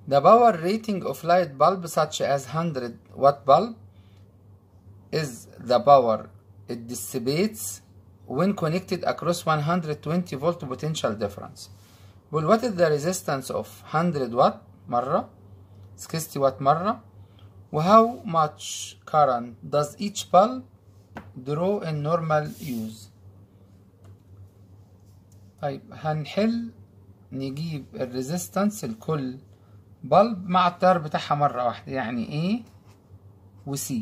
The power rating of light bulb such as 100 watt bulb is the power it dissipates when connected across 120 volt potential difference. Well, what is the resistance of 100 watt مرة 60 watt مرة و how much current does each bulb draw in normal use. طيب هنحل نجيب الريزيستنس لكل بلب مع التيار بتاعها مرة واحدة، يعني A و C.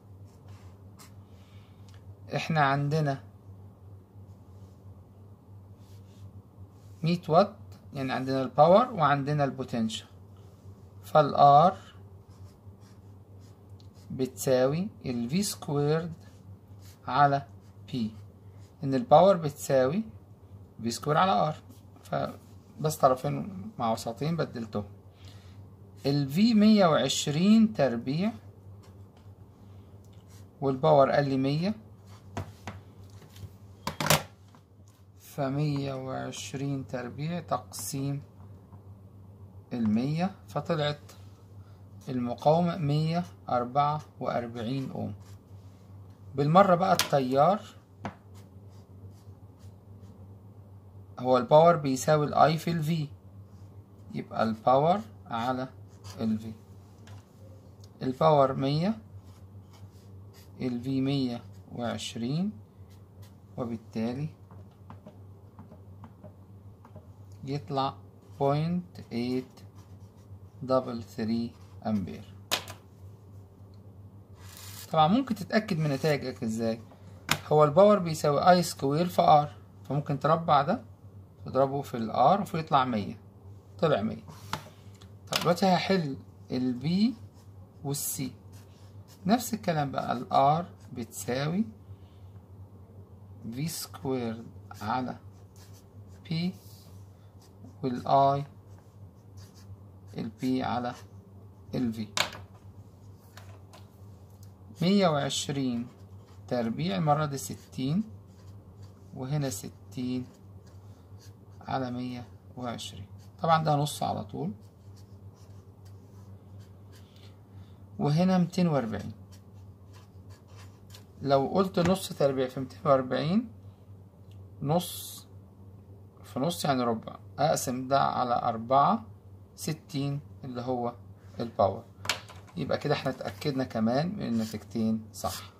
احنا عندنا 100 واط، يعني عندنا الباور وعندنا البوتنشال، فالR بتساوي ال V سكويرد على P، ان الباور بتساوي V سكوير على R، فبس طرفين مع وسطين بدلتهم. ال V 120 تربيع والباور قال لي 100، ف120 تربيع تقسيم 100، فطلعت المقاومة 144 اوم. بالمرة بقى التيار هو الباور بيساوي الاي في الفي، يبقى الباور على الفي. الباور 100، الفي 120، وبالتالي يطلع 0.833 امبير. طبعا ممكن تتأكد من نتائجك ازاي؟ هو الباور بيساوي اي سكوير في ار، فممكن تربع ده تضربه في الار فيطلع 100، طلع 100. طب دلوقتي هحل البي والسي، نفس الكلام بقى، الار بتساوي في سكوير على بي، والاي البي على الفي. 120 تربيع المرة دي 60، وهنا 60 على 120، طبعا ده نص على طول، وهنا 240. لو قلت نص تربيع في 240، نص في نص يعني ربع، اقسم ده على 4، 60 اللي هو الباور. يبقى كده احنا اتأكدنا كمان من النتيجتين صح.